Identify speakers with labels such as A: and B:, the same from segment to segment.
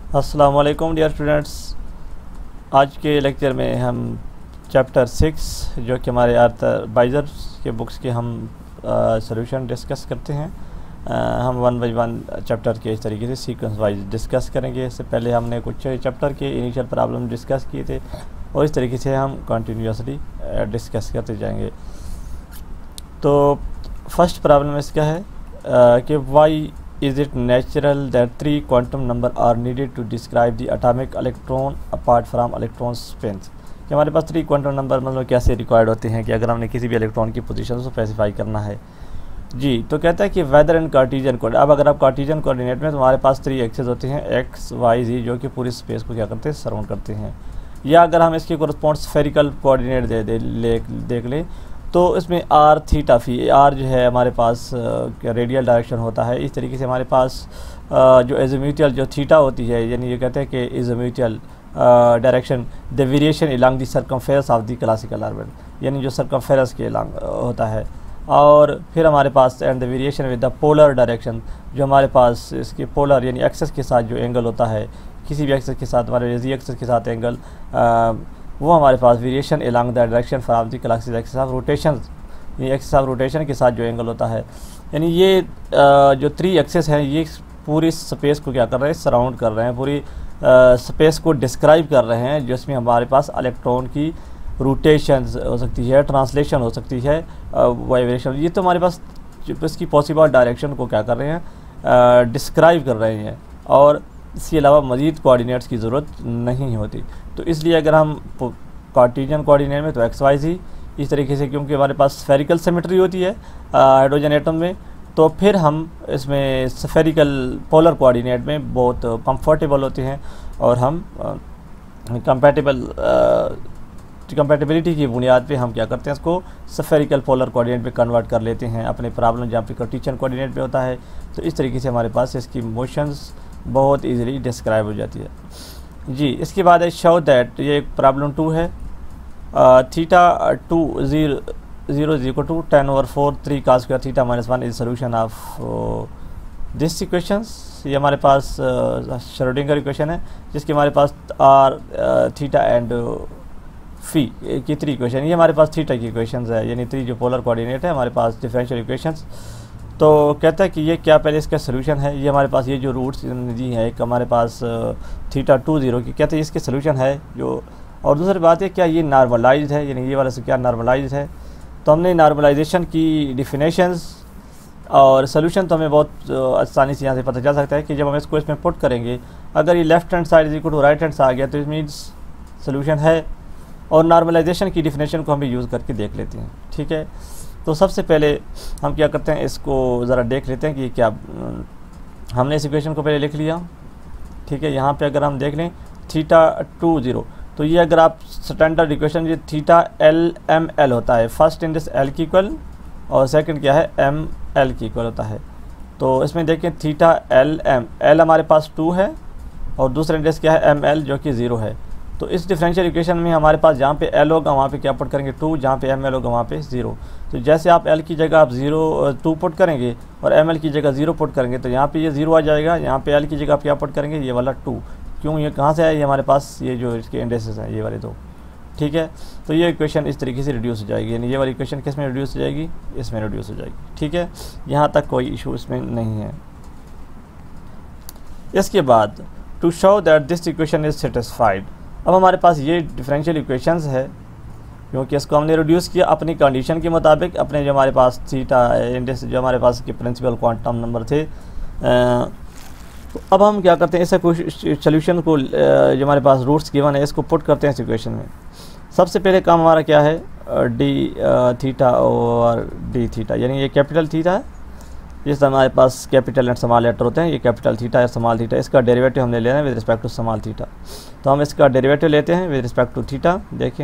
A: अस्सलाम वालेकुम dear students. आज के लेक्चर में हम चैप्टर 6 जो कि हमारे बाइजर के बुक्स के हम सॉल्यूशन डिस्कस करते हैं। हम वन बाई वन चैप्टर के इस तरीके से सीक्वेंस वाइज डिस्कस करेंगे। इससे पहले हमने कुछ चैप्टर के इनिशियल प्रॉब्लम डिस्कस किए थे और इस तरीके से हम कंटिन्यूसली डिस्कस करते जाएंगे। तो फर्स्ट प्रॉब्लम इसका है कि why is it natural that 3 quantum number are needed to describe the atomic electron apart from electron spins। कि हमारे पास 3 क्वांटम नंबर मतलब कैसे रिक्वायर्ड होते हैं कि अगर हमने किसी भी इलेक्ट्रॉन की पोजीशन को स्पेसिफाई करना है जी। तो कहता है कि वेदर एंड कार्टीजन कोऑर्डिनेट। अब अगर आप कार्टीजन कोऑर्डिनेट में तो हमारे पास 3 एक्सेस होते हैं एक्स वाई जी, जो कि पूरी स्पेस को क्या करते हैं, सराउंड करते हैं। या अगर हम इसके कोरस्पॉन्ड स्फेरिकल कोऑर्डिनेट देख लें तो इसमें आर थीटा फी, आर जो है हमारे पास रेडियल डायरेक्शन होता है। इस तरीके से हमारे पास जो एज़ोम्यूटियल जो थीटा होती है, यानी ये कहते हैं कि azimuthal direction the variation along the circumference of the classical orbit, यानी जो सर्कमफेरेंस के अलॉन्ग होता है। और फिर हमारे पास and the variation with the polar direction, जो हमारे पास इसके पोलर यानी एक्सेस के साथ जो एंगल होता है, किसी भी एक्सेस के साथ हमारे जी एक्सेस के साथ एंगल वो हमारे पास variation along the direction for the classical axis of rotation, ये एक्सिस ऑफ रोटेशन के साथ जो एंगल होता है। यानी ये जो 3 एक्सेस हैं ये पूरी स्पेस को क्या कर रहे हैं, सराउंड कर रहे हैं, पूरी स्पेस को डिस्क्राइब कर रहे हैं, जिसमें हमारे पास इलेक्ट्रॉन की रोटेशन हो सकती है, ट्रांसलेशन हो सकती है, वाइब्रेशन। ये तो हमारे पास इसकी पॉसिबल डायरेक्शन को क्या कर रहे हैं, डिस्क्राइब कर रहे हैं। और इसके अलावा मज़ीद कोऑर्डिनेट्स की ज़रूरत नहीं होती। तो इसलिए अगर हम कार्टीजन कोऑर्डिनेट में तो एक्स वाई जी इस तरीके से, क्योंकि हमारे पास स्फेरिकल सिमेट्री होती है हाइड्रोजन एटम में, तो फिर हम इसमें स्फेरिकल पोलर कोऑर्डिनेट में बहुत कंफर्टेबल होते हैं और हम कंपैटिबिलिटी की बुनियाद पे हम क्या करते हैं, इसको स्फेरिकल पोलर कोऑर्डिनेट में कन्वर्ट कर लेते हैं अपने प्रॉब्लम जहाँ पे कार्टीजन कोऑर्डिनेट पे होता है। तो इस तरीके से हमारे पास इसकी मोशंस बहुत इजीली डिस्क्राइब हो जाती है जी। इसके बाद है शो दैट, ये एक प्रॉब्लम 2 है। Theta 2 0 is equal to 10/4 3 cos square theta -1 is solution of this equations. ये हमारे पास श्रोडिंगर इक्वेशन है, जिसके हमारे पास आर थीटा एंड फी की 3 इक्वेशन। ये हमारे पास थीटा की इक्वेशंस है, यानी 3 जो पोलर कोऑर्डिनेट है हमारे पास डिफरेंशियल इक्वेशंस। तो कहता है कि ये क्या पहले इसका सोल्यूशन है, ये हमारे पास ये जो रूट्स दी है एक हमारे पास थीटा 2 0 की, कहते हैं इसके सोल्यूशन है जो। और दूसरी बात है क्या ये नॉर्मलाइज्ड है, यानी ये वाला से क्या नॉर्मलाइज्ड है। तो हमने नॉर्मलाइजेशन की डिफिनेशंस और सोल्यूशन तो हमें बहुत आसानी से यहाँ से पता चल सकता है कि जब हम इसको इसमें पुट करेंगे, अगर ये left hand side is equal to right hand side आ गया तो इट मीन्स सोल्यूशन है। और नॉर्मलाइजेशन की डिफिनेशन को हम भी यूज़ करके देख लेते हैं, ठीक है। तो सबसे पहले हम क्या करते हैं, इसको ज़रा देख लेते हैं कि क्या हमने इस इक्वेशन को पहले लिख लिया, ठीक है। यहाँ पे अगर हम देख लें थीटा 2 0, तो ये अगर आप स्टैंडर्ड इक्वेशन, ये थीटा एल एम एल होता है, फर्स्ट इंडेक्स एल की इक्वल और सेकंड क्या है, एम एल की इक्वल होता है। तो इसमें देखें थीटा एल एम एल हमारे पास 2 है और दूसरा इंडेक्स क्या है, एम एल, जो कि 0 है। तो इस डिफरेंशियल इक्वेशन में हमारे पास जहाँ पे एल होगा वहाँ पे क्या पुट करेंगे 2, जहाँ पे एम एल होगा वहाँ पे 0। तो जैसे आप एल की जगह आप 2 पुट करेंगे और एम एल की जगह 0 पुट करेंगे तो यहाँ पे ये 0 आ जाएगा। यहाँ पे एल की जगह आप क्या पुट करेंगे, ये वाला 2। क्यों, ये कहाँ से है, ये हमारे पास ये जो इसके इंडेक्सेस हैं ये वाले 2, ठीक है। तो ये इक्वेशन इस तरीके से रिड्यूस हो जाएगी, यानी ये वाली इक्वेशन किस में रिड्यूस हो जाएगी, इसमें रिड्यूस हो जाएगी, ठीक है। यहाँ तक कोई इशू इसमें नहीं है। इसके बाद to show that this equation is satisfied, अब हमारे पास ये डिफरेंशियल इक्वेशंस है, क्योंकि इसको हमने रिड्यूस किया अपनी कंडीशन के मुताबिक, अपने जो हमारे पास थीटा इंडेक्स जो हमारे पास के प्रिंसिपल क्वांटम नंबर थे। तो अब हम क्या करते हैं, इस सोल्यूशन को जो हमारे पास रूट्स गिवन है इसको पुट करते हैं इस इक्वेशन में। सबसे पहले काम हमारा क्या है, डी थीटा और डी थीटा, यानी ये कैपिटल थीटा है, जिस हमारे पास कैपिटल एंड स्मॉल लेटर होते हैं, ये कैपिटल थीटा या स्मॉल थीटा, इसका डेरिवेटिव हमने लेना है with respect to small theta. तो हम इसका डेरिवेटिव लेते हैं विद रिस्पेक्ट टू थीटा। देखें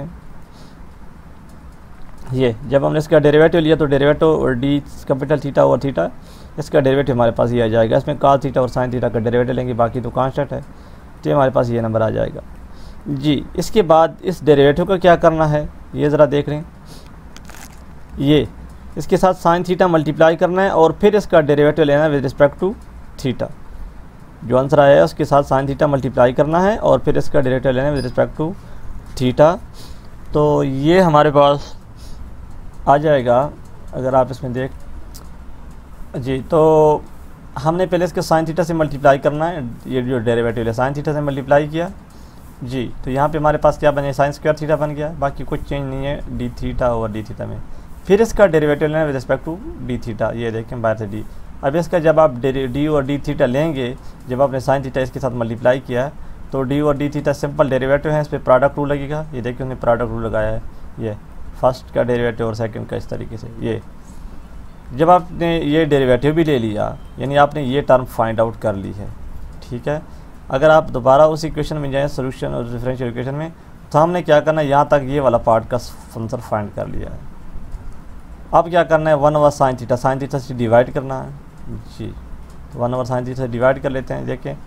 A: ये जब हमने इसका डेरिवेटिव लिया तो डेरिवेटिव डी कैपिटल थीटा और थीटा, इसका डेरिवेटिव हमारे पास ये आ जाएगा। इसमें कॉस थीटा और साइन थीटा का डेरिवेटिव लेंगे, बाकी तो कांस्टेंट है, तो हमारे पास ये नंबर आ जाएगा जी। इसके बाद इस डेरिवेटिव का क्या करना है ये ज़रा देख लें, ये इसके साथ साइन थीटा मल्टीप्लाई करना है और फिर इसका डेरिवेटिव लेना है विद रिस्पेक्ट टू थीटा। जो आंसर आया है उसके साथ साइन थीटा मल्टीप्लाई करना है और फिर इसका डेरिवेटिव लेना है विद रिस्पेक्ट टू थीटा। तो ये हमारे पास आ जाएगा, अगर आप इसमें देख जी, तो हमने पहले इसके साइन थीटा से मल्टीप्लाई करना है, ये जो डेरिवेटिव है साइन थीटा से मल्टीप्लाई किया जी, तो यहाँ पे हमारे पास क्या बने, साइन स्क्वायर थीटा बन गया, बाकी कुछ चेंज नहीं है D theta over D theta में। फिर इसका डेरिवेटिव लेना with respect to D theta, ये देखें बाहर से डी। अब इसका जब आप डी और डी थीटा लेंगे, जब आपने साइन थीटा इसके साथ मल्टीप्लाई किया तो डी और डी थीटा सिंपल डेरिवेटिव है, इस पर प्रोडक्ट रूल लगेगा, ये देखिए हमने प्रोडक्ट रूल लगाया है, ये फर्स्ट का डेरिवेटिव और सेकंड का इस तरीके से। ये जब आपने ये डेरिवेटिव भी ले लिया यानी आपने ये टर्म फाइंड आउट कर ली है, ठीक है। अगर आप दोबारा उस इक्वेशन में जाएँ सोल्यूशन और डिफरेंशियल इक्वेशन में, तो हमने क्या करना है, यहाँ तक ये वाला पार्ट का आंसर फाइंड कर लिया है। अब क्या करना है, 1 ओवर साइन थीटा से डिवाइड करना है जी, तो 1 ओवर साइन थीटा से डिवाइड कर लेते हैं। देखें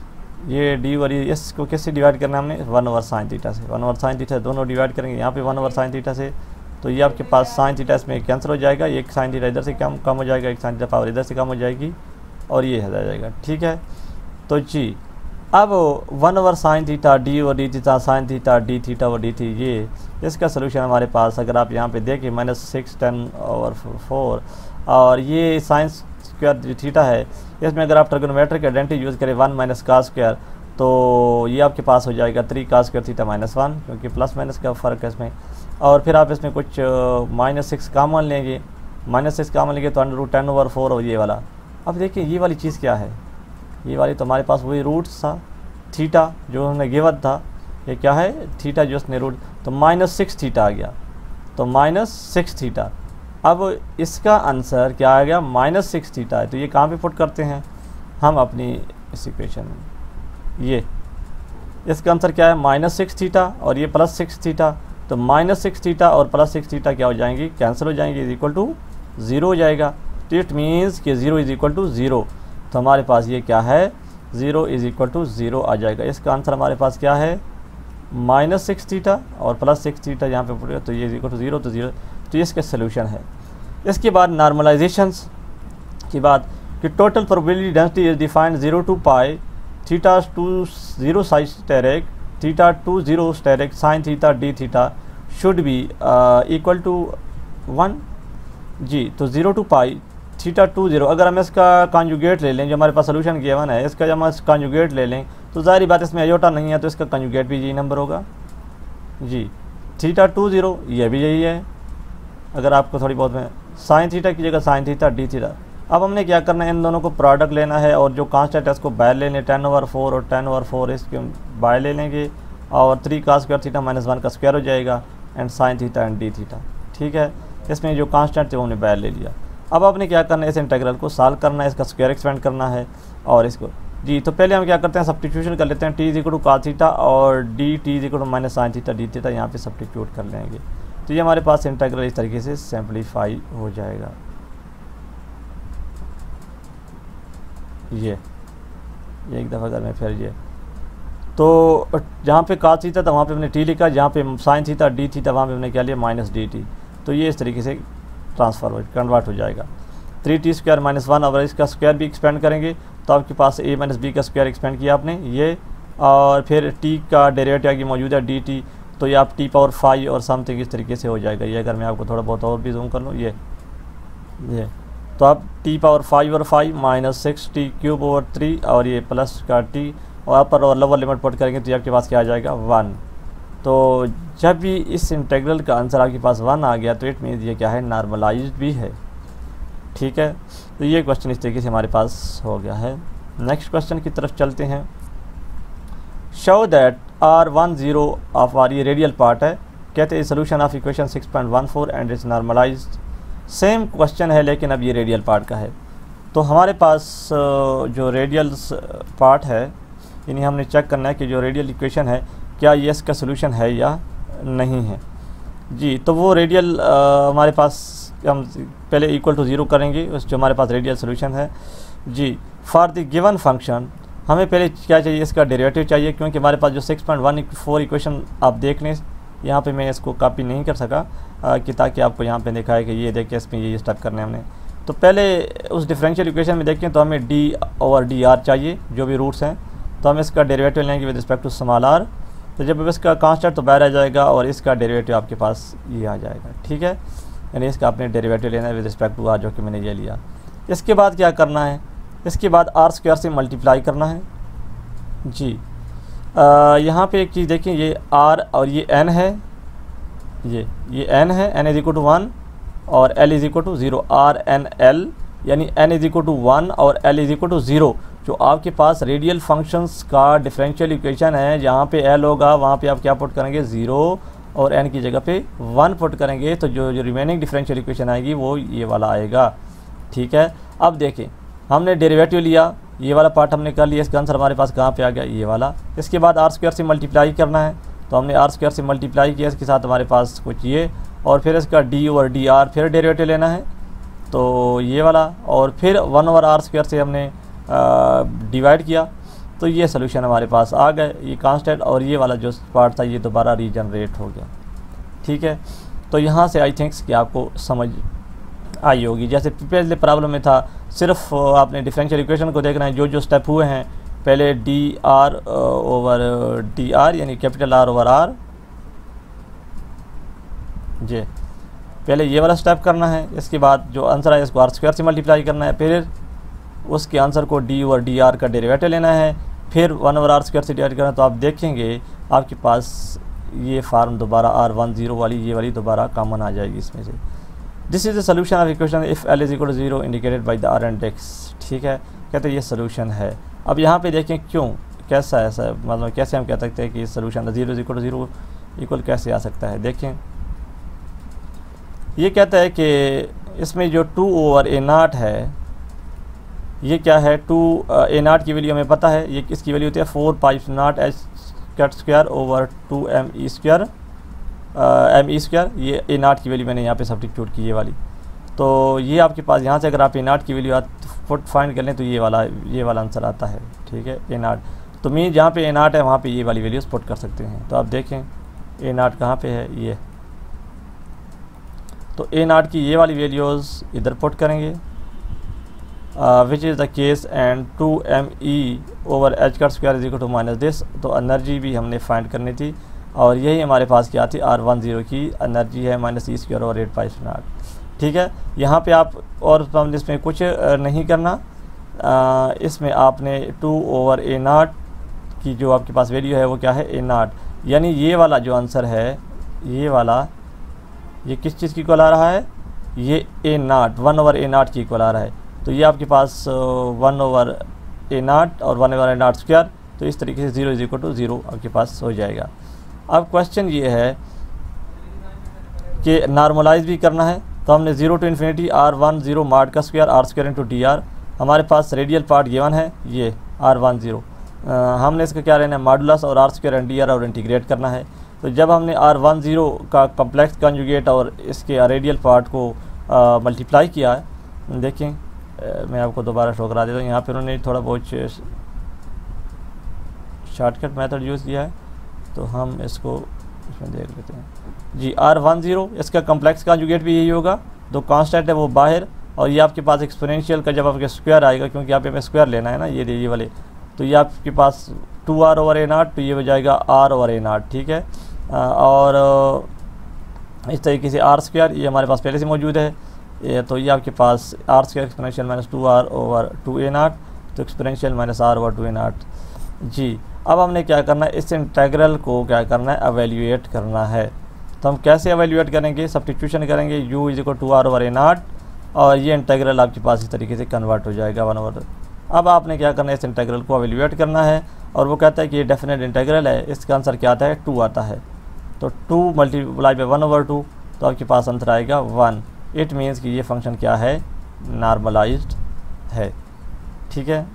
A: ये डी और इसको कैसे डिवाइड करना है हमने, 1 ओवर साइन थीटा से, 1 ओवर साइन थीटा दोनों डिवाइड करेंगे यहाँ पे 1 ओवर साइन थीटा से, तो ये आपके पास साइन थीटा इसमें कैंसिल हो जाएगा, एक साइन थीटा इधर से कम हो जाएगा, एक साइन थीटा पावर इधर से कम हो जाएगी और ये आ जाएगा, ठीक है। तो जी अब 1 ओवर साइन थीटा डी और D theta sine theta D theta और डी थी, ये इसका सोल्यूशन हमारे पास अगर आप यहाँ पे देखें -6 10 ओवर 4 और ये साइन स्क्वायर थीटा है, इसमें अगर आप ट्रिग्नोमेट्रिक आइडेंटिटी यूज़ करें 1 माइनस कास स्क्वायर, तो ये आपके पास हो जाएगा 3 कास स्क्वायर थीटा -1, क्योंकि प्लस माइनस का फ़र्क है इसमें। और फिर आप इसमें कुछ -6 कॉमन लेंगे, -6 कॉमन लेंगे तो √10 ओवर 4 और ये वाला। अब देखिए ये वाली चीज़ क्या है, ये वाली तो हमारे पास वही रूट्स था, थीटा जो हमने गिवन था, ये क्या है थीटा जो उसने रूट, तो -6 थीटा आ गया, तो -6 थीटा। अब इसका आंसर क्या आ गया, -6 थीटा है, तो ये कहाँ पे पुट करते हैं हम अपनी इस इक्वेशन में, ये इसका आंसर क्या है -6 थीटा और ये +6 थीटा, तो -6 थीटा और +6 थीटा क्या हो जाएंगी, कैंसिल हो जाएंगे, इज इक्वल टू 0 हो जाएगा। तो इट मीन्स कि 0 इज इक्वल टू 0, तो हमारे पास ये क्या है 0 इज इक्वल टू 0 आ जाएगा। इसका आंसर हमारे पास क्या है -6 थीटा और +6 थीटा यहाँ पे पड़ेगा, तो ये इज इक्वल टू 0, तो 0, तो ये इसका सोल्यूशन है। इसके बाद नॉर्मलाइजेशंस की बात कि total probability density is defined 0 to pi theta to 0 sine asterisk theta to 0 asterisk sine theta D theta should be equal to 1 जी, तो 0 to पाई थीटा टू 0। अगर हम इसका कॉन्जुगेट ले लें, जो हमारे पास सोल्यूशन गिवन है, इसका जब हम कॉन्जुगेट ले लें तो ज़ाहिर बात इसमें अयोटा नहीं है, तो इसका कॉन्जुगेट भी यही नंबर होगा जी, थीटा टू 0 ये भी यही है। अगर आपको थोड़ी बहुत में साइन थीटा की जगह साइन थीटा डी थीटा। अब हमने क्या करना है, इन दोनों को प्रोडक्ट लेना है और जो कांस्टेंट है उसको बाय ले लें, 10 ओवर 4 और 10 ओवर 4 इसके बाय ले लेंगे और 3 का स्क्वायर थीटा -1 का स्क्वायर हो जाएगा and sine theta and D theta, ठीक है। इसमें जो कांस्टेंट थे वो हमने बाय ले लिया। अब आपने क्या करना है, इस इंटीग्रल को सॉल्व करना है, इसका स्क्वायर एक्सपेंड करना है और इसको जी, तो पहले हम क्या करते हैं सब्स्टिट्यूशन कर लेते हैं, T is equal to cos theta और D T is equal to minus sine theta D theta यहाँ पे सब्स्टिट्यूट कर लेंगे, तो ये हमारे पास इंटीग्रल इस तरीके से सिंपलीफाई हो जाएगा। ये एक दफ़ा अगर मैं फिर ये तो जहाँ पे cos थीटा था वहाँ पे हमने टी लिखा, जहाँ पे साइन थीटा डी थीटा वहाँ पे हमने क्या लिया -dt, तो ये इस तरीके से ट्रांसफर हो कन्वर्ट हो जाएगा। 3t² -1 और इसका स्क्वायर भी एक्सपेंड करेंगे तो आपके पास a - b का स्क्वायर एक्सपेंड किया आपने ये, और फिर t का डेरिवेटिव आगे मौजूद है dt, तो ये आप t⁵ और समथिंग इस तरीके से हो जाएगा। ये अगर मैं आपको थोड़ा बहुत और भी जूम कर लूँ, ये तो आप t⁵ और 5 -6t³ ओवर 3 और ये प्लस का t और अपर और लोअर लिमिट पुट करेंगे तो ये आपके पास क्या आ जाएगा 1। तो जब भी इस इंटीग्रल का आंसर आपके पास 1 आ गया तो इट मीन्स ये क्या है नॉर्मलाइज्ड भी है, ठीक है। तो ये क्वेश्चन इस तरीके से हमारे पास हो गया है। नेक्स्ट क्वेश्चन की तरफ चलते हैं। Show that R10 of R, ये रेडियल पार्ट है, कहते हैं solution of equation 6.14 and it's normalized. Same question है लेकिन अब ये रेडियल पार्ट का है। तो हमारे पास जो रेडियल पार्ट है यानी हमने चेक करना है कि जो रेडियल इक्वेशन है क्या ये इसका सोल्यूशन है या नहीं है जी। तो वो रेडियल हमारे पास हम पहले इक्वल टू 0 करेंगे उस जो हमारे पास रेडियल सोल्यूशन है जी। फॉर द गिवन फंक्शन हमें पहले क्या चाहिए, इसका डेरिवेटिव चाहिए, क्योंकि हमारे पास जो 6.14 इक्वेशन आप देख लें, यहाँ पे मैं इसको कॉपी नहीं कर सका कि ताकि आपको यहाँ पे दिखाए कि ये देखिए इसमें ये स्टेप करने हमने। तो पहले उस डिफरेंशियल इक्वेशन में देखें तो हमें डी ओवर डी आर चाहिए, जो भी रूट्स हैं, तो हम इसका डेरिवेटिव लेंगे with respect to small R. तो जब इसका कांस्टेंट तो बाहर आ जाएगा और इसका डेरिवेटिव आपके पास ये आ जाएगा, ठीक है। यानी इसका आपने डेरिवेटिव लेना है विद रिस्पेक्ट टू आर, जो कि मैंने ये लिया। इसके बाद क्या करना है, इसके बाद आर स्क्वायर से मल्टीप्लाई करना है जी। यहाँ पे एक चीज़ देखें, ये आर और ये एन है, ये एन है, एन इज इक्वल टू 1 और L is equal to 0, R N L, यानी एन इज इक्वल टू 1 और एल इज इक्वल टू 0। जो आपके पास रेडियल फंक्शंस का डिफरेंशियल इक्वेशन है, जहाँ पे एल होगा वहाँ पे आप क्या पुट करेंगे, 0 और एन की जगह पे 1 पुट करेंगे, तो जो रिमेनिंग डिफरेंशियल इक्वेशन आएगी वो ये वाला आएगा, ठीक है। अब देखें, हमने डेरिवेटिव लिया, ये वाला पार्ट हमने कर लिया, इसका आंसर हमारे पास कहाँ पे आ गया, ये वाला। इसके बाद आर स्क्वायर से मल्टीप्लाई करना है, तो हमने आर स्क्वायर से मल्टीप्लाई किया, इसके साथ हमारे पास कुछ ये, और फिर इसका डी ओवर डी आर फिर डेरिवेटिव लेना है, तो ये वाला, और फिर 1 ओवर आर स्क्वायर से हमने डिवाइड किया, तो ये सोल्यूशन हमारे पास आ गए, ये कांस्टेंट, और ये वाला जो पार्ट था ये दोबारा रीजनरेट हो गया, ठीक है। तो यहाँ से आई थिंक्स कि आपको समझ आई होगी। जैसे पहले प्रॉब्लम में था, सिर्फ आपने डिफरेंशियल इक्वेशन को देखना है, जो स्टेप हुए हैं, पहले D R over D R, यानी कैपिटल आर ओवर आर जी, पहले ये वाला स्टेप करना है। इसके बाद जो आंसर है इसको आर स्क्वायर से मल्टीप्लाई करना है, फिर उसके आंसर को डी ओवर डी आर का डेरिवेटिव लेना है, फिर 1 ओवर आर स्क्वायर से डिवाइड करना है। तो आप देखेंगे आपके पास ये फार्म दोबारा R10 वाली, ये वाली दोबारा कॉमन आ जाएगी इसमें से। This is the solution of equation if L is equal to 0 indicated by the R and X, ठीक है। कहते हैं ये सोल्यूशन है। अब यहाँ पे देखें क्यों, कैसा ऐसा, मतलब कैसे हम कह सकते हैं कि ये solution 0 is equal to 0 equal कैसे आ सकता है। देखें, ये कहता है कि इसमें जो 2 ओवर ए नाट है, ये क्या है, 2 ए नाट की वैल्यू हमें पता है, ये किसकी वैल्यू होती है, 4 pi naught h cut square over 2 M E square, ये ए नाट की वैल्यू मैंने यहाँ पे सब्स्टिट्यूट की, ये वाली। तो ये आपके पास यहाँ से अगर आप ए नाट की वैल्यू फुट फाइंड कर लें तो ये वाला आंसर आता है, ठीक है, ए नाट। तो मीन जहाँ पे ए नाट है वहाँ पे ये वाली वैल्यूज़ पुट कर सकते हैं। तो आप देखें ए नाट कहाँ पे है, ये, तो ए नाट की ये वाली वैल्यूज़ इधर पुट करेंगे, which is the case, and 2 M E over h cut square is equal to minus this. तो एनर्जी भी हमने फाइंड करनी थी, और यही हमारे पास क्या थी, R10 की एनर्जी है minus E square over 8 pi naught, ठीक है। यहाँ पे आप और इसमें कुछ नहीं करना, इसमें आपने 2 ओवर ए नाट की जो आपके पास वैल्यू है वो क्या है, ए नाट, यानी ये वाला जो आंसर है, ये वाला, ये किस चीज़ की इक्वल आ रहा है, ये ए नाट 1 ओवर ए नाट की इक्वल आ रहा है। तो ये आपके पास 1 ओवर ए नाट और 1 ओवर ए नाट स्क्वायर, तो इस तरीके से 0 इज इक्वल टू 0 आपके पास हो जाएगा। अब क्वेश्चन ये है कि नॉर्मलाइज भी करना है, तो हमने 0 टू इन्फिनिटी R10 मॉड का square R square into D R, हमारे पास रेडियल पार्ट गिवन है ये R10, हमने इसका क्या लेना है, मॉडुलस और R square and D R और इंटीग्रेट करना है। तो जब हमने R10 का कम्प्लेक्स कंजुगेट और इसके रेडियल पार्ट को मल्टीप्लाई किया है, देखें मैं आपको दोबारा शो करा देता हूँ। यहाँ पर उन्होंने थोड़ा बहुत शॉर्टकट मेथड यूज़ किया है, तो हम इसको इसमें देख लेते हैं जी। R10 इसका कम्प्लेक्स कंजुगेट भी यही होगा, दो कांस्टेंट है वो बाहर, और ये आपके पास एक्सपोनेंशियल का जब आपके स्क्वायर आएगा, क्योंकि यहाँ पे हमें स्क्वायर लेना है ना, ये वाले, तो ये आपके पास 2R ओवर ए नाट, तो ये हो जाएगा R ओवर ए नाट, ठीक है। और इस तरीके से आर स्क्वायर ये हमारे पास पहले से मौजूद है, तो ये आपके पास R square exponential minus 2R over 2A naught, तो exponential minus R over 2A naught जी। अब हमने क्या करना है, इस इंटेग्रल को क्या करना है, एवेल्यूएट करना है। तो हम कैसे एवेल्यूएट करेंगे, सब्स्टिट्यूशन करेंगे, u is equal to R over a naught, और ये इंटेग्रल आपके पास इस तरीके से कन्वर्ट हो जाएगा 1 ओवर। अब आपने क्या करना है, इस इंटेग्रल को एवेल्यूएट करना है, और वो कहता है कि ये डेफिनेट इंटेग्रल है, इसका आंसर क्या आता है, 2 आता है। तो 2 मल्टीप्लाई बाई 1 ओवर 2, तो आपके पास आंसर आएगा 1। इट मीन्स कि ये फंक्शन क्या है, नॉर्मलाइज्ड है, ठीक है।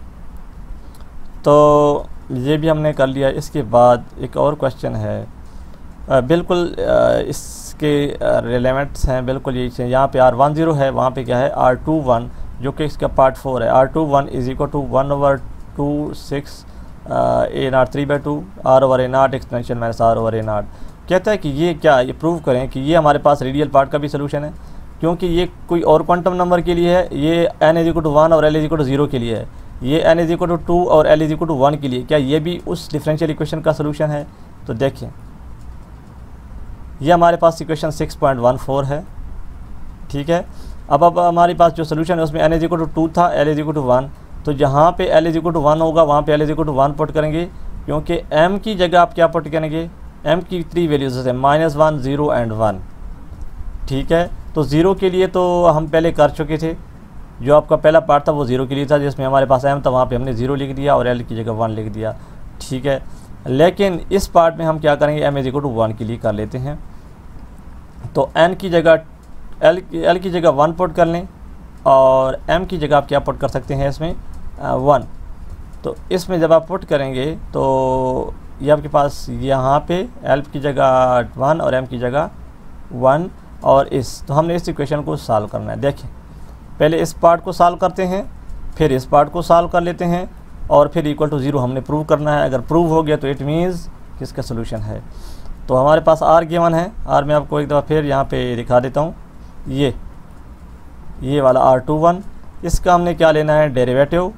A: तो ये भी हमने कर लिया। इसके बाद एक और क्वेश्चन है, बिल्कुल इसके रिलेवेंट्स हैं, बिल्कुल यही यहाँ पे R10 है, वहाँ पे क्या है R21, जो कि इसका पार्ट 4 है। R21 is equal to 1 over 2 6 a naught 3/2 R over a naught exponential minus R over a naught. कहता है कि ये क्या, ये प्रूव करें कि ये हमारे पास रेडियल पार्ट का भी सोल्यूशन है, क्योंकि ये कोई और क्वांटम नंबर के लिए है, ये n इज इक्वल टू 1 और l इज इक्वल टू 0 के लिए है, ये n इज इक्वल टू 2 और l इज इक्वल टू 1 के लिए। क्या ये भी उस डिफरेंशियल इक्वेशन का सोल्यूशन है? तो देखें, ये हमारे पास इक्वेशन 6.14 है, ठीक है। अब हमारे पास जो सोल्यूशन है उसमें n इज इक्वल टू 2 था, l इज इक्वल टू 1, तो जहाँ पे l इज इक्वल टू 1 होगा वहाँ पे l is equal to 1 put करेंगे, क्योंकि m की जगह आप क्या पुट करेंगे, m की 3 वैल्यूज है, -1, 0 एंड 1, ठीक है। तो 0 के लिए तो हम पहले कर चुके थे, जो आपका पहला पार्ट था वो 0 के लिए था, जिसमें हमारे पास m था, वहाँ पे हमने 0 लिख दिया और l की जगह 1 लिख दिया, ठीक है। लेकिन इस पार्ट में हम क्या करेंगे, m इज इक्वल टू 1 के लिए कर लेते हैं। तो n की जगह l की जगह 1 पुट कर लें और m की जगह आप क्या पुट कर सकते हैं इसमें 1। तो इसमें जब आप पुट करेंगे तो ये आपके पास यहाँ पे l की जगह 1 और m की जगह 1 और तो हमने इस इक्वेशन को सॉल्व करना है। देखें, पहले इस पार्ट को सॉल्व करते हैं, फिर इस पार्ट को सॉल्व कर लेते हैं और फिर इक्वल टू 0 हमने प्रूव करना है। अगर प्रूव हो गया तो इट मीन्स किसका सोल्यूशन है। तो हमारे पास r गिवन है, r मैं आपको एक दफ़ा फिर यहाँ पे दिखा देता हूँ, ये वाला R21, इसका हमने क्या लेना है, डेरिवेटिव।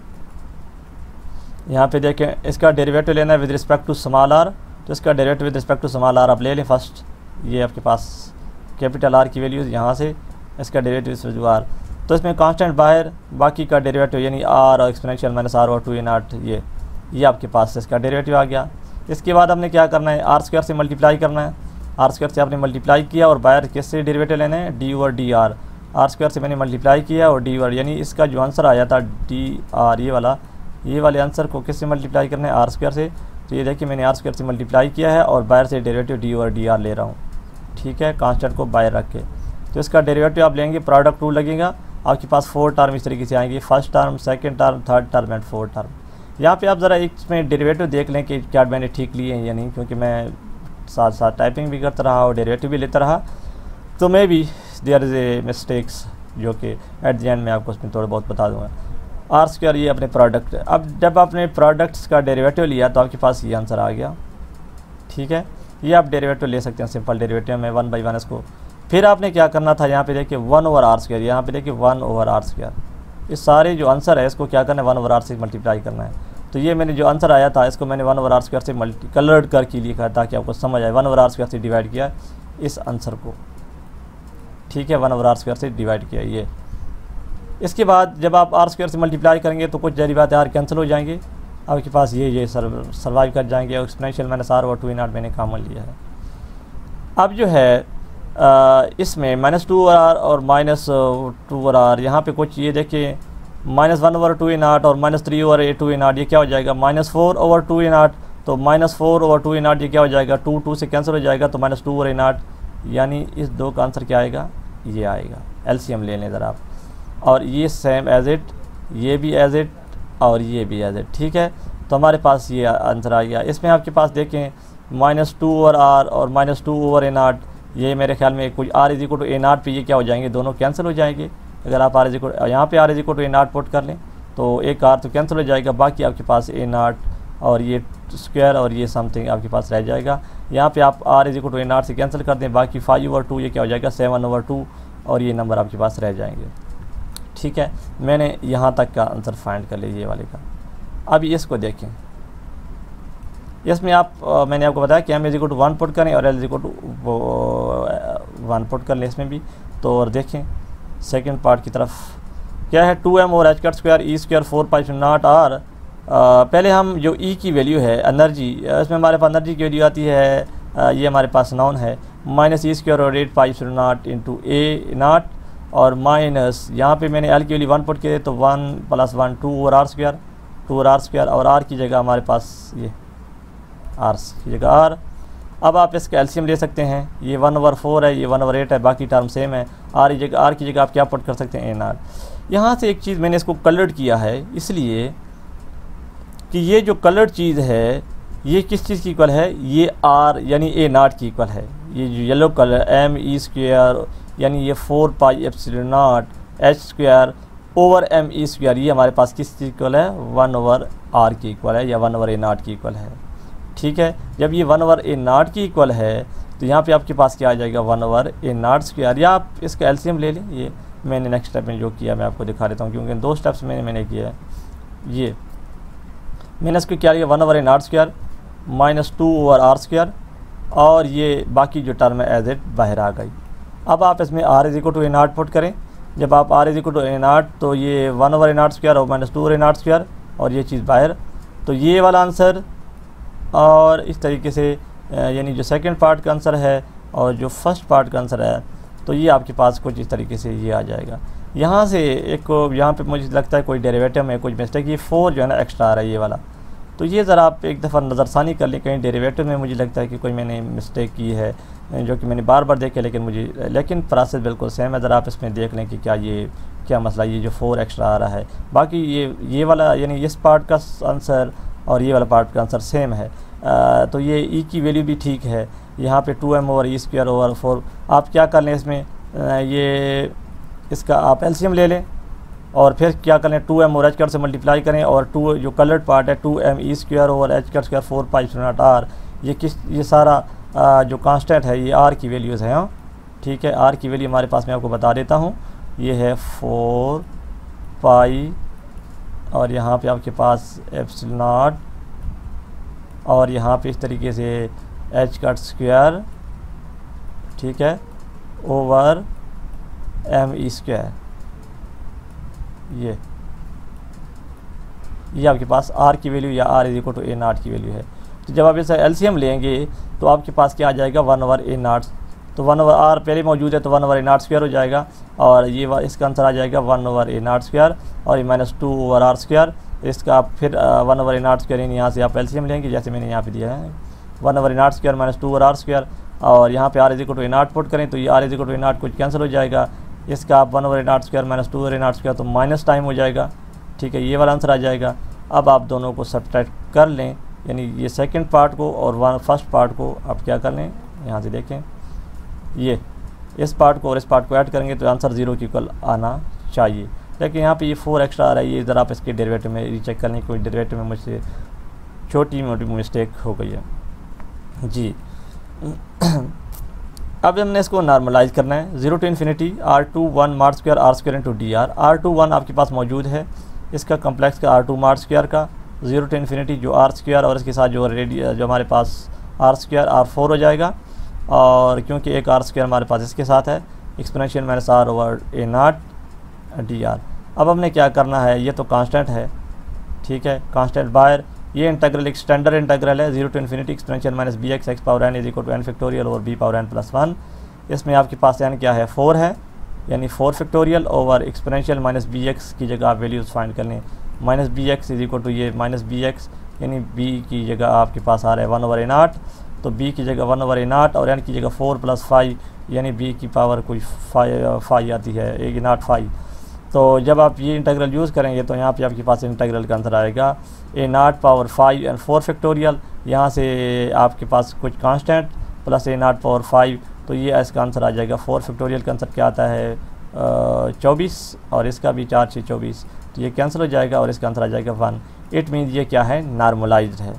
A: यहाँ पे देखें, इसका डेरिवेटिव लेना है with respect to small r, तो इसका derivative with respect to small r आप ले लें फर्स्ट। ये आपके पास कैपिटल R की वैल्यूज़, यहाँ से इसका डेरिवेटिव r, तो इसमें कांस्टेंट बाहर, बाकी का डेरिवेटिव यानी r और एक्सपोनेंशियल माइनस r और 2a0, ये आपके पास इसका डेरिवेटिव आ गया। इसके बाद हमने क्या करना है, r² से मल्टीप्लाई करना है, r² से आपने मल्टीप्लाई किया और बाहर किससे डेरिवेटिव लेना है, d ओवर dr, r² से मैंने मल्टीप्लाई किया और d ओवर, यानी इसका जो आंसर आया था dr, ये वाले आंसर को किससे मल्टीप्लाई करना है, r² से। तो ये देखिए मैंने r² से मल्टीप्लाई किया है और बाहर से डेरिवेटिव d ओवर dr ले रहा हूँ, ठीक है, कांस्टेंट को बाहर रख के। तो इसका डेरिवेटिव आप लेंगे, प्रोडक्ट रूल लगेगा, आपके पास 4 टर्म इस तरीके से आएंगे, first term, second term, third term and fourth term. यहाँ पे आप ज़रा इसमें डेरिवेटिव देख लें कि क्या मैंने ठीक लिए हैं या नहीं, क्योंकि मैं साथ साथ टाइपिंग भी करता रहा और डेरिवेटिव भी लेता रहा, तो maybe there is a mistakes जो कि एट द एंड में आपको उसमें थोड़ा बहुत बता दूँगा। r², ये अपने प्रोडक्ट, अब जब आपने प्रोडक्ट्स का डेरिवेटिव लिया तो आपके पास ये आंसर आ गया, ठीक है। ये आप डेरिवेटिव ले सकते हैं, सिंपल डेरिवेटिव में 1/1 इसको। फिर आपने क्या करना था, यहाँ पे देखिए 1 ओवर r², यहाँ पे देखिए 1 ओवर r², इस सारे जो आंसर है इसको क्या करना है, 1 ओवर r से मल्टीप्लाई करना है। तो ये मैंने जो आंसर आया था इसको मैंने 1 ओवर r² से कलर्ड करके लिखा ताकि आपको समझ आए, 1 ओवर r² से डिवाइड किया इस आंसर को, ठीक है, 1 ओवर r² से डिवाइड किया ये। इसके बाद जब आप r² से मल्टीप्लाई करेंगे तो कुछ जारी बात है, r कैंसिल हो जाएंगे, आपके पास ये सर्वाइव कर जाएंगे, और एक्सपोनेंशियल माइनस r और 2a0 मैंने कॉमन लिया है। अब जो है इसमें -2 ओवर r और -2 ओवर r, यहाँ पे कुछ ये देखिए -1 ओवर 2a0 और -3 ओवर 2a0, ये क्या हो जाएगा, -4 ओवर 2a0, तो -4 ओवर 2a0 ये क्या हो जाएगा, 2 से कैंसिल हो जाएगा, तो -2 ओवर a0, यानी इस दो का आंसर क्या आएगा, ये आएगा। एलसीएम ले लें ज़रा आप, और ये सेम एज इट, ये भी एज इट और ये भी एज इट, ठीक है। तो हमारे पास ये आंसर आ गया। इसमें आपके पास देखें -2 ओवर r और -2 ओवर a0, ये मेरे ख्याल में कोई r is equal to a0 पे ये क्या हो जाएंगे, दोनों कैंसिल हो जाएंगे। अगर आप r इज इक्वल, यहाँ पे r is equal to a0 put कर लें तो एक r तो कैंसिल हो जाएगा, बाकी आपके पास a0 और ये स्क्वायर और ये समथिंग आपके पास रह जाएगा। यहाँ पे आप r is equal to a0 से कैंसिल कर दें, बाकी 5 ओवर 2 ये क्या हो जाएगा, 7 ओवर 2, और ये नंबर आपके पास रह जाएंगे, ठीक है। मैंने यहाँ तक का आंसर फाइंड कर लिया ये वाले का। अब इसको देखें, इसमें आप मैंने आपको बताया कि m is equal to 1 put करें और l is equal to 1 put कर लें इसमें भी। तो और देखें सेकंड पार्ट की तरफ क्या है, 2m और h² e² 4π0r। पहले हम जो e की वैल्यू है एनर्जी, इसमें हमारे पास एनर्जी की वैल्यू आती है, ये हमारे पास नाउन है, -e² और 8π0 इंटू a0, और माइनस यहाँ पे मैंने l की वैल्यू 1 पुट किए तो 1 + 1 2 ओवर r², और r की जगह हमारे पास ये r की जगह r। अब आप इसका एलसीएम ले सकते हैं, ये 1 ओवर 4 है, ये 1 ओवर 8 है, बाकी टर्म सेम है। r की जगह आप क्या पुट कर सकते हैं, a0। यहाँ से एक चीज़ मैंने इसको कलर्ड किया है इसलिए कि ये जो कलर्ड चीज़ है ये किस चीज़ की इक्वल है, ये r यानी a0 की इक्वल है। ये जो येलो कलर m(e²) यानी ये 4πε0 h² ओवर m(e²), ये हमारे पास किस चीज़ इक्वल है, 1 ओवर r की इक्वल है या 1 ओवर a0 की इक्वल है, ठीक है। जब ये 1 ओवर a0 की इक्वल है तो यहाँ पे आपके पास क्या आ जाएगा 1/a0², या आप इसका एलसीएम ले लें। ये मैंने नेक्स्ट स्टेप में जो किया मैं आपको दिखा देता हूँ, क्योंकि 2 स्टेप्स मैंने किया है। ये मैंने इसको क्या लिया 1/a0² माइनस 2/r², और ये बाकी जो टर्म है एज इट बाहर आ गई। अब आप इसमें r is equal to a0 put करें। जब आप r is equal to a0 तो ये 1/a0² और माइनस 2/a0², और ये चीज़ बाहर, तो ये वाला आंसर, और इस तरीके से यानी जो सेकंड पार्ट का आंसर है और जो फर्स्ट पार्ट का आंसर है, तो ये आपके पास कुछ इस तरीके से ये आ जाएगा। यहाँ से एक यहाँ पे मुझे लगता है कोई डेरिवेटिव में कुछ मिस्टेक, ये 4 जो है ना एक्स्ट्रा आ रहा है ये वाला, तो ये ज़रा आप एक दफ़ा नज़रसानी कर लें, कहीं डेरिवेटिव में मुझे लगता है कि कोई मैंने मिस्टेक की है, जो कि मैंने बार बार देखे, लेकिन प्रोसेस बिल्कुल सेम है। ज़रा आप इसमें देख लें कि क्या मसला, ये जो 4 एक्स्ट्रा आ रहा है। बाकी ये वाला यानी इस पार्ट का आंसर और ये वाला पार्ट का आंसर सेम है, तो ये ई की वैल्यू भी ठीक है। यहाँ पे 2m/e²/4 आप क्या कर लें इसमें, ये इसका आप एलसीएम ले लें, और फिर क्या करें 2m और h² से मल्टीप्लाई करें, और 2 जो कलर्ड पार्ट है 2m(e²/h²) 4π/r, ये सारा जो कांस्टेंट है ये r की वैल्यूज़ हैं। ठीक है, r की वैल्यू हमारे पास मैं आपको बता देता हूँ, ये है 4π, और यहाँ पे आपके पास एप्सिलॉन, और यहाँ पे इस तरीके से h², ठीक है, ओवर me²। ये आपके पास r की वैल्यू या r is equal to a0 की वैल्यू है। तो जब आप इसे एलसीएम लेंगे तो आपके पास क्या आ जाएगा 1/a0, तो 1/r पहले मौजूद है तो 1/a0² हो जाएगा, और ये इसका आंसर आ जाएगा 1/a0², और ये माइनस 2/r², इसका आप फिर 1/a0² यहाँ से आप एलसीएम लेंगे, जैसे मैंने यहाँ पे दिया है 1/a0² माइनस 2/r², और यहाँ पे r is equal to a0 put करें तो ये r is equal to a0 कुछ कैंसिल हो जाएगा, इसका आप 1/a0² माइनस 2/a0² तो माइनस टाइम हो जाएगा। ठीक है, ये वाला आंसर आ जाएगा। अब आप दोनों को सब्ट्रैक्ट कर लें, यानी ये सेकंड पार्ट को और फर्स्ट पार्ट को आप क्या कर लें, यहाँ से देखें, ये इस पार्ट को और इस पार्ट को ऐड करेंगे तो आंसर 0 के इक्वल आना चाहिए। लेकिन यहाँ पे ये 4 एक्स्ट्रा आ रहा है, ये ज़रा आप इसके डेरिवेटिव में रीचेक कर लें, कोई डेरिवेटिव में मुझसे छोटी मोटी मिस्टेक हो गई है जी। अब हमने इसको नॉर्मलाइज करना है, 0 to ∞ r2 1/r² r² into dr। r2 आपके पास मौजूद है, इसका कम्प्लेक्स का r2 का 0 to ∞ जो r² और इसके साथ जो जो हमारे पास r² r4 हो जाएगा, और क्योंकि एक r² हमारे पास इसके साथ है, एक्सपोनेंशियल माइनस r/a0 dr। अब हमने क्या करना है, ये तो कांस्टेंट है, ठीक है, कांस्टेंट बाहर, ये इंटीग्रल एक स्टैंडर्ड इंटीग्रल है 0 to ∞ exponential minus bx x⁴n is equal to n factorial over b⁴n+1। इसमें आपके पास n क्या है 4 है, यानी 4 factorial over exponential minus bx की जगह आप वैल्यूज़ फाइंड कर लें, minus bx is equal to ये माइनस bx, यानी b की जगह आपके पास आ रहा है 1/a0, तो b की जगह 1/a0 और n की जगह 4 + 5, यानी b की पावर कोई 5 आती है, a0 5। तो जब आप ये इंटीग्रल यूज़ करेंगे तो यहाँ पे आपके पास इंटीग्रल का आंसर आएगा a0 पावर 5 एंड 4 फैक्टोरियल, यहाँ से आपके पास कुछ कांस्टेंट प्लस a0 पावर 5, तो ये इसका आंसर आ जाएगा 4 फैक्टोरियल का आंसर क्या आता है 24, और इसका भी 4 से 24, तो ये कैंसिल हो जाएगा और इसका आंसर आ जाएगा 1। इट मीन ये क्या है नॉर्मलाइज्ड है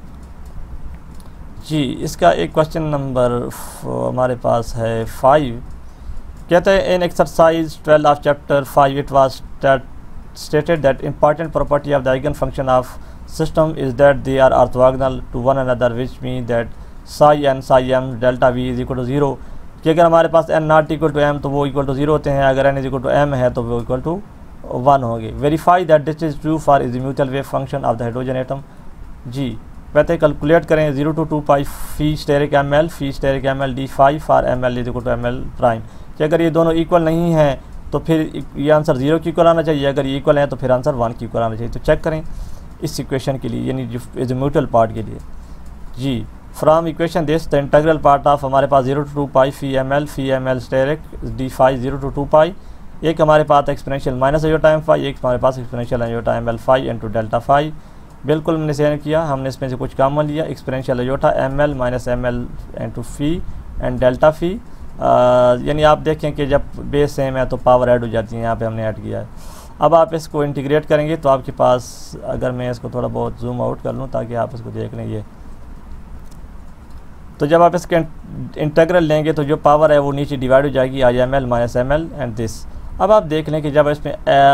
A: जी। इसका एक क्वेश्चन नंबर हमारे पास है 5, कहते हैं in exercise 12 of chapter 5 it was stated that important property of the eigenfunction of system is that they are orthogonal to one another, which means that psi n psi m delta v is equal to 0, कि अगर हमारे पास n not equal to m तो वो equal to 0 होते हैं, अगर n is equal to m है तो वो equal to 1 होंगे। verify that this is true for azimuthal wave function of the hydrogen atom। जी कहते कैलकुलेट करें 0 to 2 pi phi steric ml d phi for ml is equal to ml prime, कि अगर ये दोनों इक्वल नहीं हैं तो फिर ये आंसर 0 की इक्वल आना चाहिए, अगर ये इक्वल है तो फिर आंसर 1 की इक्वल आना चाहिए। तो चेक करें इस इक्वेशन के लिए, यानी जो एजिम्यूटल पार्ट के लिए जी। From equation this the integral part of हमारे पास 0 to 2 pi phi ml asterisk D phi 0 to 2 pi, एक हमारे पास exponential minus iota M phi, एक हमारे पास exponential iota M L phi into delta phi. बिल्कुल हमने सेम किया, हमने इसमें से कुछ कॉमन लिया, exponential iota M L minus M L into phi and delta phi, यानी आप देखें कि जब बेस सेम है तो पावर ऐड हो जाती है, यहाँ पे हमने ऐड किया है। अब आप इसको इंटीग्रेट करेंगे तो आपके पास, अगर मैं इसको थोड़ा बहुत जूम आउट कर लूँ ताकि आप इसको देख लें, तो जब आप इसके इंटीग्रल लेंगे तो जो पावर है वो नीचे डिवाइड हो जाएगी, I M L minus M L and this. अब आप देख लें कि जब इसमें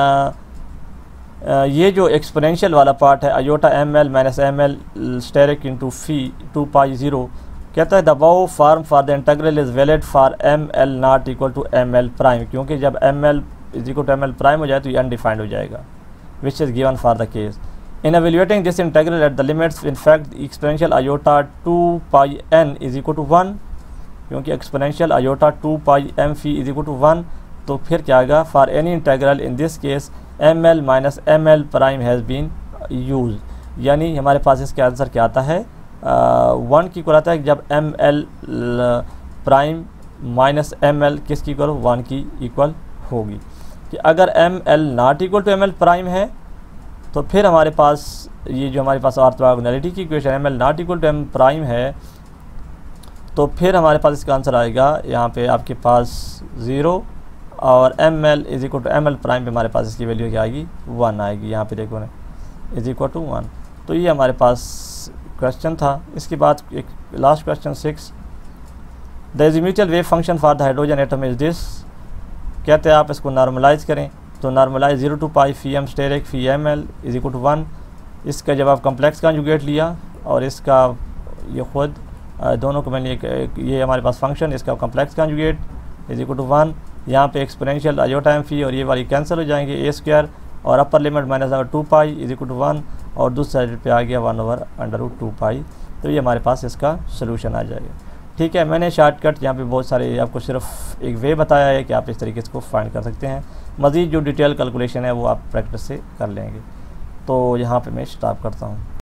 A: ये जो एक्सपोनेंशियल वाला पार्ट है iota M L minus M L asterisk into phi 2 pi 0, कहता है the above form for the integral is valid for M L not equal to M L prime, क्योंकि जब M L is equal to M L prime हो जाए तो ये undefined हो जाएगा, which is given for the case. In evaluating this integral at the limits, in fact, the exponential iota 2 pi n is equal to 1, क्योंकि exponential iota 2 pi m phi is equal to 1, तो फिर क्या आएगा, for any integral in this case ml minus ml prime has been used, यानी हमारे पास इसके answer क्या आता है, 1 की इक्वल आता है जब ml प्राइम माइनस ml किसकी इक्वल, 1 की इक्वल होगी। कि अगर ml not equal to ml prime है तो फिर हमारे पास ये जो हमारे पास ऑर्थोगोनैलिटी की equation M L not equal to M prime है, तो फिर हमारे पास इसका आंसर आएगा यहाँ पे आपके पास 0 और M L is equal to M L prime पे हमारे पास इसकी वैल्यू क्या आएगी, 1 आएगी। यहाँ पे देखो ना इज इक्वल टू 1। तो ये हमारे पास क्वेश्चन था। इसके बाद एक last question 6, the azimuthal wave function for the hydrogen atom is this, कहते हैं आप इसको नॉर्मलाइज करें, तो normalize 0 to pi phi M asterisk phi M L is equal to 1। इसका जब आप कम्प्लेक्स कॉन्जुगेट लिया और इसका ये खुद दोनों को मैंने ये हमारे पास फंक्शन, इसका complex conjugate is equal to 1। यहाँ पे एक्सपोनेंशियल आयोटा एम फी और ये वाली कैंसिल हो जाएंगे, ए स्क्वायर और अपर लिमिट माइनस अगर 2 पाई इज इक्वल टू 1 और दूसरी साइड पे आ गया 1/√2 पाई, तो ये हमारे पास इसका सोल्यूशन आ जाएगा। ठीक है, मैंने शॉर्टकट यहाँ पे बहुत सारे आपको सिर्फ एक वे बताया है कि आप इस तरीके से फाइंड कर सकते हैं। मज़ीद जो डिटेल कैलकुलेशन है वो आप प्रैक्टिस से कर लेंगे। तो यहाँ पे मैं स्टॉप करता हूँ।